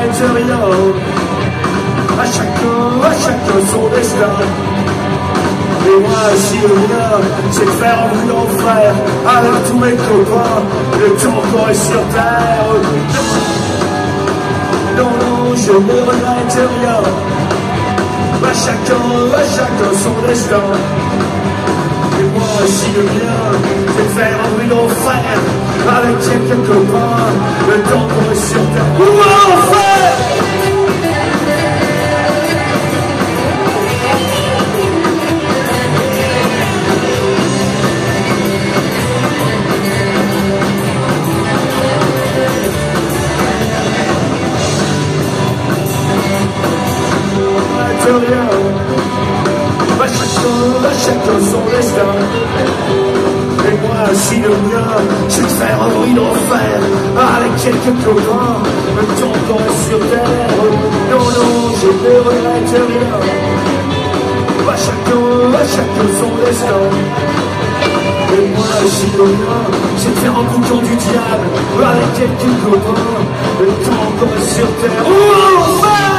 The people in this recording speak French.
regrette rien. À chacun son destin. Et moi, si le mien, c'est de faire un bruit d'enfer avec tous mes copains, le temps qu'on est sur terre. Non, non, je ne regrette rien. À chacun son destin. Et moi, si le mien, c'est de faire un bruit d'enfer avec quelques copains, le temps qu'on est sur terre. Ou enfer! Rien. À chacun son destin. Et moi, si le mien, c'est de faire un bruit d'enfer avec quelques copains, le temps qu'on est sur terre. Non, non, je ne regrette rien. À chacun son destin. Et moi, si le mien, c'est de faire un bouton du diable avec quelques copains, le temps qu'on est sur terre. Oh, enfer!